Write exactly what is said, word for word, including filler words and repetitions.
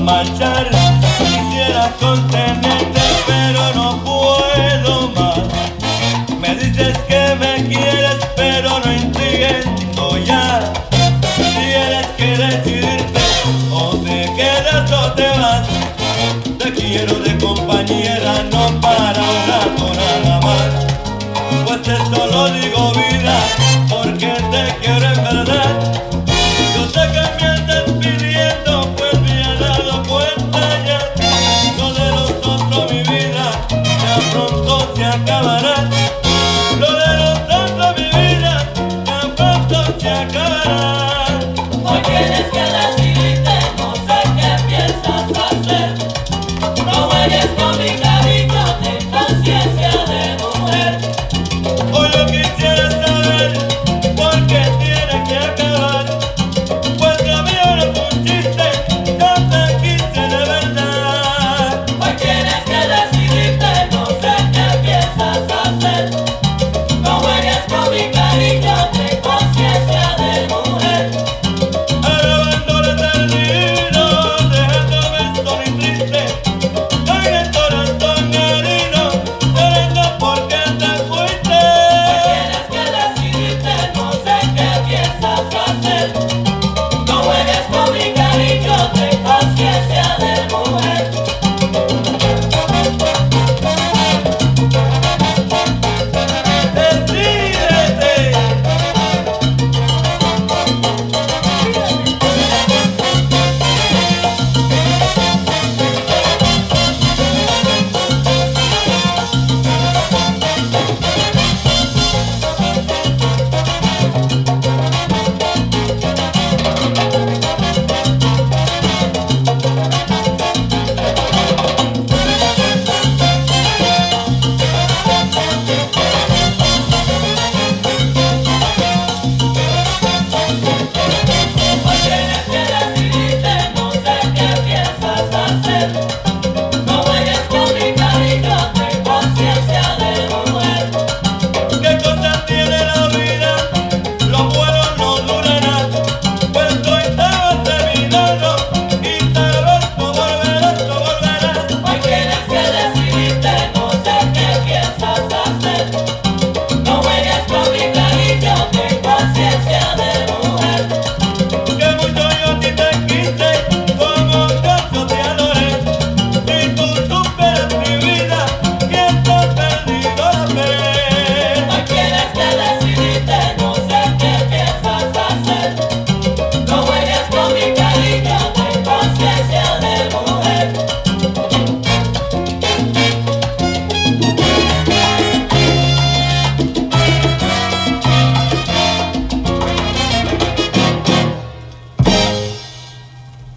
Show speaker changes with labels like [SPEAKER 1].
[SPEAKER 1] marchar. Quisiera contenerte, pero no puedo más. Me dices que me quieres, pero no entiendo ya. Tienes que decidirte, o te quedas o te vas. Te quiero de compañera, no para un rato nada más. Pues eso lo digo vida, porque te quiero en verdad. Yo sé que me andas pidiendo, pues me he dado cuenta ya. Lo de nosotros, mi vida, ya pronto se acabará.